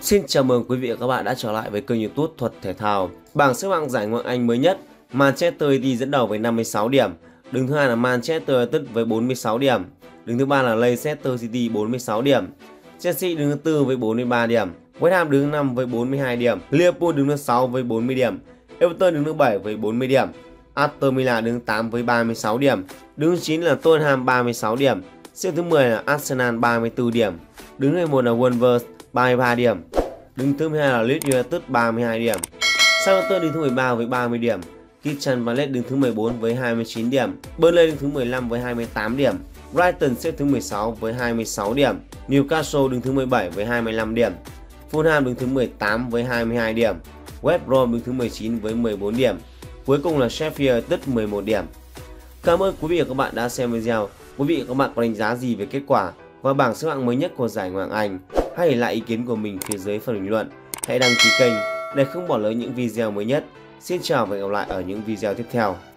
Xin chào mừng quý vị và các bạn đã trở lại với kênh YouTube Thuật Thể Thao. Bảng xếp hạng giải Ngoại hạng Anh mới nhất, Manchester City dẫn đầu với 56 điểm, đứng thứ hai là Manchester United với 46 điểm, đứng thứ ba là Leicester City 46 điểm, Chelsea đứng thứ tư với 43 điểm, West Ham đứng thứ 5 với 42 điểm, Liverpool đứng thứ 6 với 40 điểm, Everton đứng thứ 7 với 40 điểm, Aston Villa đứng thứ 8 với 36 điểm, đứng thứ 9 là Tottenham 36 điểm, xếp thứ 10 là Arsenal 34 điểm, đứng thứ 11 là Wolves 33 điểm, đứng thứ 12 là Leeds United 32 điểm, Southampton đứng thứ 13 với 30 điểm, Crystal Palace đứng thứ 14 với 29 điểm, Burnley đứng thứ 15 với 28 điểm, Brighton xếp thứ 16 với 26 điểm, Newcastle đứng thứ 17 với 25 điểm, Fulham đứng thứ 18 với 22 điểm, West Brom đứng thứ 19 với 14 điểm, cuối cùng là Sheffield United 11 điểm. Cảm ơn quý vị và các bạn đã xem video. Quý vị và các bạn có đánh giá gì về kết quả và bảng xếp hạng mới nhất của giải Ngoại hạng Anh? Hãy để lại ý kiến của mình phía dưới phần bình luận. Hãy đăng ký kênh để không bỏ lỡ những video mới nhất. Xin chào và hẹn gặp lại ở những video tiếp theo.